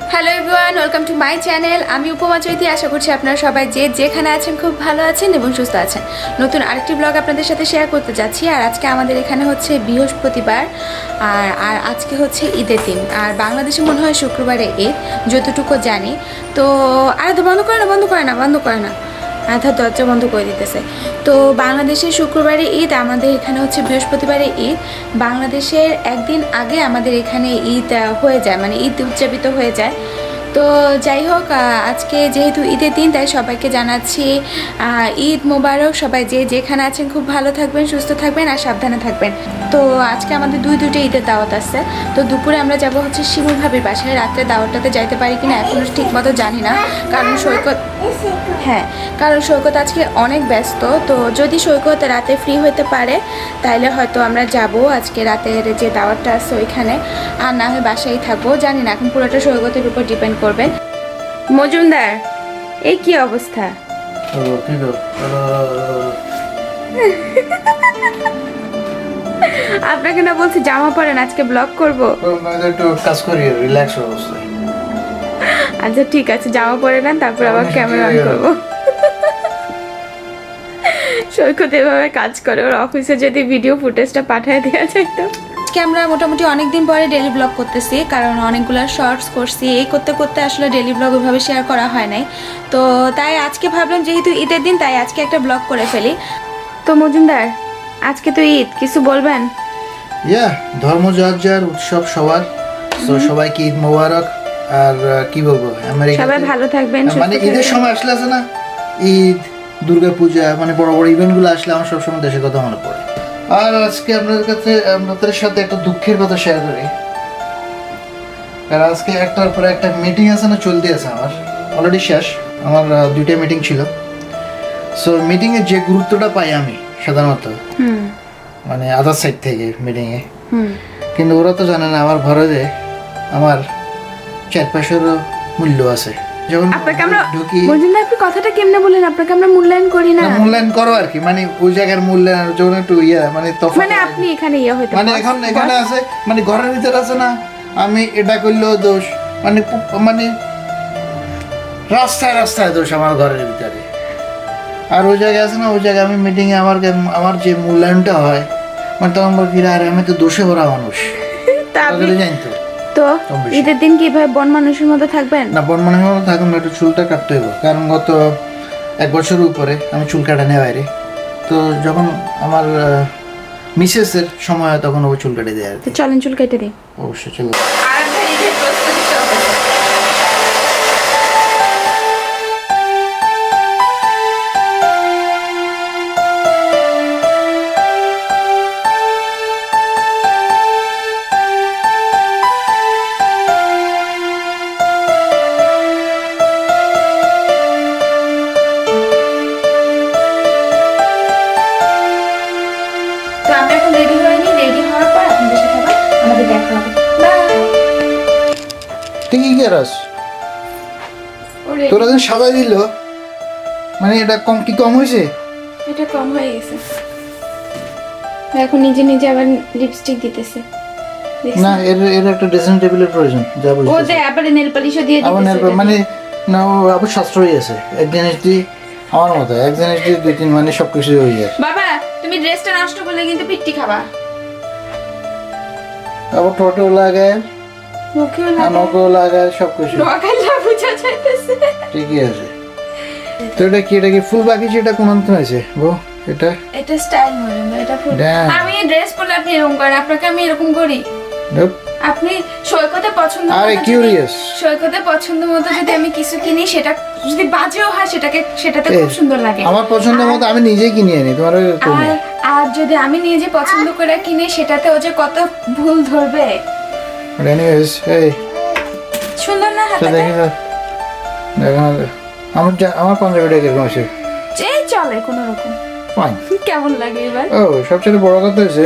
Hello everyone, welcome to my channel. আমি উপমা চৈতি। আশা করছি আপনারা সবাই যেখানে আছেন খুব ভালো আছেন এবং সুস্থ আছেন। নতুন আরেকটি ব্লগ আপনাদের সাথে শেয়ার করতে যাচ্ছি। আর আজকে আমাদের এখানে হচ্ছে বৃহস্পতিবার, আর আজকে হচ্ছে ঈদের দিন। আর বাংলাদেশে মনে হয় শুক্রবারে ঈদ, যতটুকু জানি। তো আর তো বন্ধ করে না আধার দরজা বন্ধ করে দিতেছে। তো বাংলাদেশের শুক্রবারে ঈদ, আমাদের এখানে হচ্ছে বৃহস্পতিবারে ঈদ। বাংলাদেশের একদিন আগে আমাদের এখানে ঈদ হয়ে যায়, মানে ঈদ উদযাপিত হয়ে যায়। তো যাই হোক, আজকে যেহেতু ঈদের দিন তাই সবাইকে জানাচ্ছি ঈদ মোবারক। সবাই যেখানে আছেন খুব ভালো থাকবেন, সুস্থ থাকবেন আর সাবধানে থাকবেন। তো আজকে আমাদের দুইটা ঈদের দাওয়াত আছে। তো দুপুরে আমরা যাব হচ্ছে শিমুল ভাবির বাসায়। রাত্রে দাওয়াতটাতে যাইতে পারি কিনা এখনও ঠিক মতো জানি না, কারণ সৈকত আজকে অনেক ব্যস্ত। তো যদি সৈকত রাতে ফ্রি হতে পারে তাহলে হয়তো আমরা যাব আজকে রাতের যে দাওয়াতটা আছে ওইখানে, আর না হয় বাসায় থাকবো। জানি না, এখন পুরোটা সৈকতের উপর ডিপেন্ড করবে। মজুমদার, এই কি অবস্থা? আপনাকে না বলছি জামা পরেন, আজকে ব্লগ করবো। আচ্ছা ঠিক আছে, জামা পরে নেন, তারপর আবার ক্যামেরা অন করবো। সৈকত এভাবে কাজ করে, ওর অফিসে যদি ভিডিও ফুটেজটা পাঠিয়ে দেওয়া যায়। তো আমরা মোটামুটি অনেকদিন পরে ডেলি ব্লগ করতেছি, কারণ অনেকগুলো শর্টস করছি। এই করতে করতে আসলে ডেলি ব্লগ ওইভাবে শেয়ার করা হয় নাই। তো তাই আজকে ভাবলাম যেহেতু ঈদের দিন তাই আজকে একটা ব্লগ করে ফেলি। তো মজুমদার, আজকে তো ঈদ, কিছু বলবেন? ধর্ম যার উৎসব সবার, তো সবাইকে ঈদ মোবারক। আর কি বলবো, সবাই ভালো থাকবেন। মানে ঈদের সময় আসলে আছে না, ঈদ, দুর্গা পূজা, মানে বড় বড় ইভেন্ট গুলো আসলে আমার সবসময় দেশের কথা মনে পড়ে। আর আজকে আপনাদের সাথে একটা দুঃখের কথা শেয়ার করি। কারণ আজকে একটার পরে একটা মিটিং আছে না, চলতে আছে। আমার অলরেডি শেষ, আমার 2টা মিটিং ছিল। সো মিটিং এ যে গুরুত্বটা পাই আমি সাধারণত, মানে আদার সাইড থেকে মিটিং এ, কিন্তু ওরা তো জানে না আমার ঘরে যে আমার 4-5 মূল্য আছে। যখন আপনাকে আমরা মজুমদার, আপনি কথাটা কেমনে বলেন? আপনাকে আমরা মূল্যায়ন করি না? মূল্যায়ন করো আর কি, মানে ওই জায়গার মূল্যায়ন যখন একটু মানে তফাৎ, মানে আপনি এখানে হইতে মানে এখন এখানে আছে, মানে ঘরের ভিতরে আছে না, আমি এটা করলেও দোষ, মানে রাস্তায় দোষ আমার ঘরের ভিতরে। আর ওই জায়গায় আছে না, ওই জায়গায় আমি মিটিং এ আমার যে মূল্যায়নটা হয়, মানে তখন বলছি আরে আমি তো দোষে ভরা মানুষ। জানতো তো ঈদের দিন কিভাবে বন মানুষের মতো থাকবেন? না, বন মানুষের মতো থাকুন না, একটু চুলটা কাটতে হবে। কারণ গত 1 বছর উপরে আমি চুল কাটা নেই বাইরে। তো যখন আমার মিসেসের সময় হয় তখন ও চুল কেটে দেয়। তো চলেন চুল কেটে দিই। অবশ্যই চলো। তোরা যেন সবাই দিল, মানে এটা কম হয়েছে, এটা কম হয়ে গেছে। এখন নিজে আবার লিপস্টিক দিতেছে না। এর একটা ড্রেসিং টেবিলের প্রয়োজন, যা বুঝছিস। ও দে আবার নেল পলিশও দিয়ে দিতেছে। আবার নেল মানে না, ও আবার সাশ্রয়ী আছে। এক জিনিস দি আমার মতে, এক জিনিস দি 2-3 মানে সবকিছু হয়ে যায়। বাবা, তুমি ড্রেসটা নষ্ট করলে কিন্তু পিট্টি খাবা। আবার টোটো লাগায়, মুখেও লাগায়, সবকিছু ঠিকই আছে। তো এটা কি ফুল বাকি, এটা কোন অন্ত আছে গো? এটা স্টাইল মডেল, এটা ফুল। আমি ড্রেস পরলে আপনি এরকম করেন, আপনাকে আমি এরকম করি? আপনি সৈকতে পছন্দ সৈকতে পছন্দ মতো যদি আমি কিছু কিনি, সেটা যদি বাজেও হয় সেটাতে খুব সুন্দর লাগে। আমার পছন্দ মতো আমি নিজেই কিনে আনি, তোমার। আর যদি আমি নিজে পছন্দ করে কিনি, সেটাতে ও যে কত ভুল ধরবে। এনিওয়েজ, এই সুন্দর না হাতে? আমার পাঞ্জাবিটা কিরকম আছে? চলে কোনো রকম। কেমন লাগে এবার? সবচেয়ে বড় কথা হচ্ছে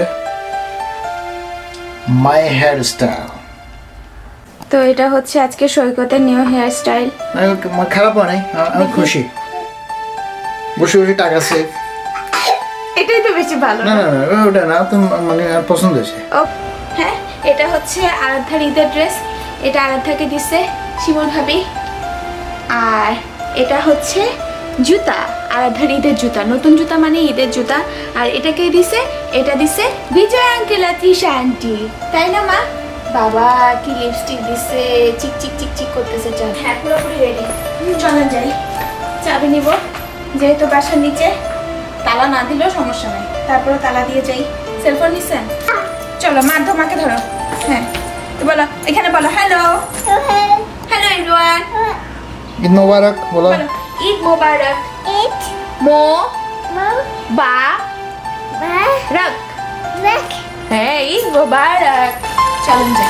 মাই হেয়ার স্টাইল। তো এটা হচ্ছে আজকে সৈকতের নিউ হেয়ার স্টাইল। খারাপ হয় নাই, আমি খুশি। বসে টাকা সেভ, এটাই তো বেশি ভালো। না না না, ওটা না, তো মানে পছন্দ হয়েছে। হ্যাঁ, এটা হচ্ছে আরাধ্যার ঈদের ড্রেস। এটা আরাধ্যাকে দিছে শিমুল ভাবি। আর এটা হচ্ছে জুতা, আরাধ্যার ঈদের জুতা, নতুন জুতা মানে ঈদের জুতা। আর এটাকে দিছে, এটা দিছে বিজয় আঙ্কেল আর তৃষা আন্টি, তাই না মা? বাবা কি লিপস্টিক দিছে, চিক চিক চিক চিক করতেছে। চল, হ্যাঁ পুরোপুরি রেডি, চলেন যাই। চাবি নিব, যেহেতু বাসার নিচে তালা না দিলেও সমস্যা নেই, তারপরে তালা দিয়ে যাই। সেলফোন নিছেন? চলো মাকে ধরো। হ্যাঁ তো বলো, এখানে বলো hello. Hello everyone, Eid Mubarak বলো। ঈদ মোবারক। ঈদ মো বা রক। হ্যাঁ ঈদ মোবারক। চলুন যাই।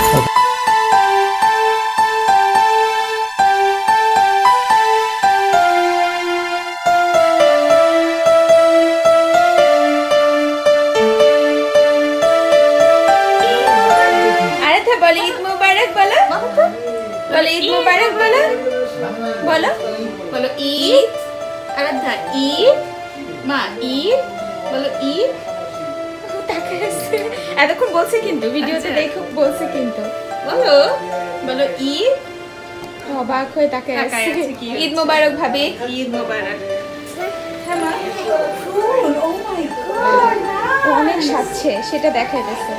আরেকটা বলো ঈদ মোবারক বলো, বলো ঈদ মোবারক বলো, বলো বলো ঈদ। আরাধ্যা ঈদ, মা ঈদ, বলো ঈদ। এতক্ষণ বলছে কিন্তু ভিডিওতে দেখো বলছে কিন্তু, বলো বলো ঈদ। অবাক হয়ে তাকে ঈদ মোবারক ভাবি। ঈদ মোবারক। অনেক সাজছে, সেটা দেখাইতেছে।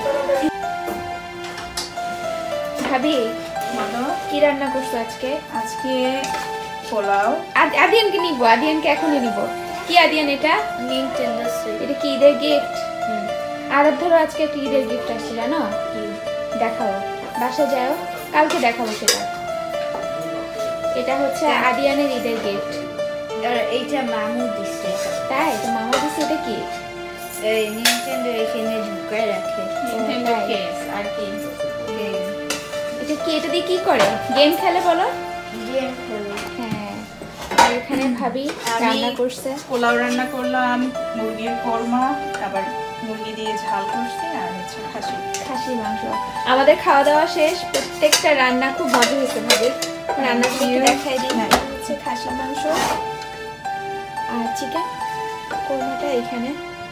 ভাবি কি রান্না করছো আজকে? আজকে পোলাও। আদিয়ানকে নিব, আদিয়ানকে এখনই নিব। কি আদিয়ান এটা? Nintendo switch. এটা কি ঈদের গিফট? আরাধ্যারও আজকে একটা ঈদের গিফট আসছে জানো? দেখাও, বাসা যাও, কালকে দেখাবো সেটা। এটা হচ্ছে আদিয়ানের ঈদের গিফট। আর এইটা মামু দিছে। তাই তো মামা দিছে। এটা কি? এই নিনটেন্ডো এখানে ঢুকায় রাখে। নিনটেন্ডো কেস আর কি? এটা কি? এটা দিয়ে কি করে? গেম খেলে বলো? গেম খেলে। হ্যাঁ। আর এখানে ভাবি রান্না করছে। পোলাও রান্না করলাম, মুরগির কোরমা, আবার মুরগি দিয়ে ঝাল করছি, আর হচ্ছে খাসির মাংস। আমাদের খাওয়া দাওয়া শেষ, প্রত্যেকটা রান্না খুব মজা হয়েছে ভাবি। রান্না দিয়ে দেখাই দিই। হচ্ছে খাসির মাংস আর চিকেন কোরমাটা এখানে,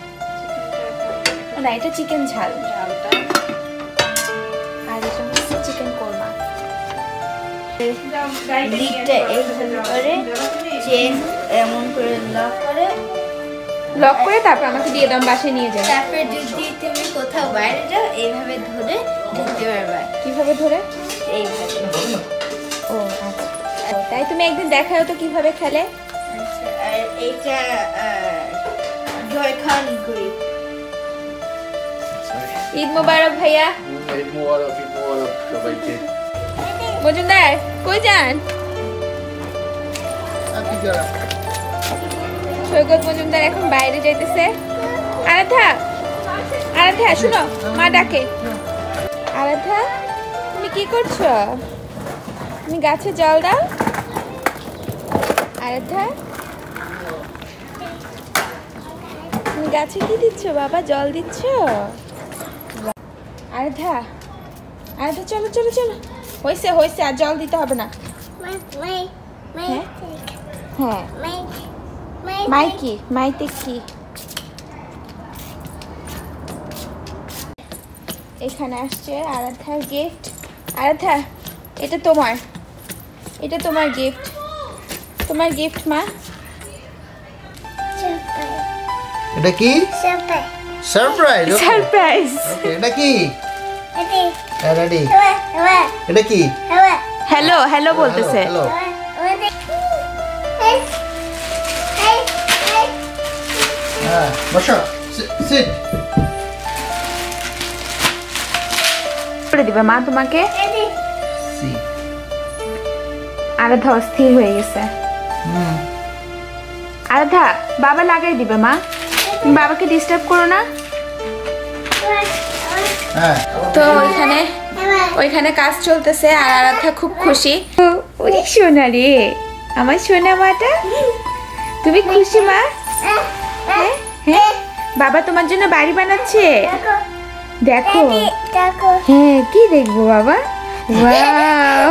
না এটা চিকেন ঝাল, ঝালটা। আর এটা হচ্ছে চিকেন কোরমা। লিডটা এইভাবে করে চেন এমন করে লক করে তারপর আমাকে দিয়ে দাম, বাসায় নিয়ে যাবে। তারপরে যদি তুমি কোথাও বাইরে যাও এইভাবে ধরে ঢুকতে পারবে। কিভাবে ধরে? এইভাবে। ও আচ্ছা, তাই তুমি একদিন দেখাও তো কিভাবে খেলে। আচ্ছা, আর এইটা জয়খান করি। ঈদ মোবারক ভাইয়া। ঈদ মোবারক, ঈদ মোবারক সবাইকে। মজুমদার কই যান? সৈকত মজুমদার এখন বাইরে যাইতেছে। আরাধ্যা, আরাধ্যা শুনো, মা ডাকে। আরাধ্যা তুমি কি করছো? তুমি গাছে জল দাও। আরাধ্যা তুমি গাছে কি দিচ্ছ বাবা? জল দিচ্ছ? আরাধ্যা, আরাধ্যা চলো চলো চলো, হয়েছে হয়েছে, আর জল দিতে হবে না। হ্যাঁ মাইকি, মাইতে কি? এখানে আসছে আরাধ্যার গিফট। আরাধ্যা এটা তোমার, এটা তোমার গিফট, তোমার গিফট মা। এটা কি? সারপ্রাইজ। সারপ্রাইজ। ওকে, এটা কি? রেডি। এটা কি? হ্যালো হ্যালো বলতেছে। হ্যালো। হ্যাঁ বসো, সিট। করে দিবে মা তোমাকে। সি। আরাধ্যা অস্থির হয়ে গেছে। আরাধ্যা বাবা লাগাই দিবে মা, তুমি বাবাকে ডিস্টার্ব করো না। হ্যাঁ। তো ওইখানে কাজ চলতেছে আর আরাধ্যা খুব খুশি। ওরে সোনা রে, আমার সোনা মাটা, তুমি খুশি মা? হ্যাঁ হ্যাঁ, বাবা তোমার জন্য বাড়ি বানাচ্ছে। দেখো হ্যাঁ, কি দেখবো বাবা? ওয়াও,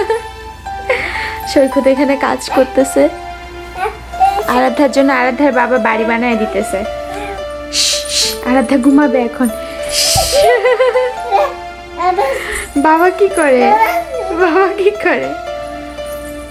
সৈকত এখানে কাজ করতেছে আরাধ্যার জন্য। আরাধ্যার বাবা বাড়ি বানায় দিতেছে। আরাধ্যা ঘুমাবে এখন। বাবা কি করে? বাবা কি করে?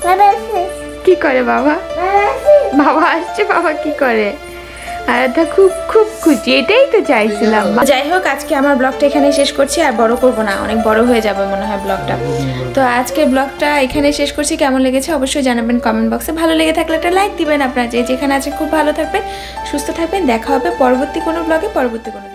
কি করে বাবা? বাবা আসছে, বাবা কি করে? আরাধ্যা খুব খুব খুশি, এটাই তো চাইছিলাম। যাই হোক, আজকে আমার ব্লগটা এখানে শেষ করছি, আর বড় করব না, অনেক বড় হয়ে যাবে মনে হয় ব্লগটা। তো আজকে ব্লগটা এখানে শেষ করছি। কেমন লেগেছে অবশ্যই জানাবেন কমেন্ট বক্সে। ভালো লেগে থাকলে একটা লাইক দিবেন। আপনারা যেখানে আছেন খুব ভালো থাকবেন, সুস্থ থাকবেন। দেখা হবে পরবর্তী কোনো ব্লগে, পরবর্তী কোনো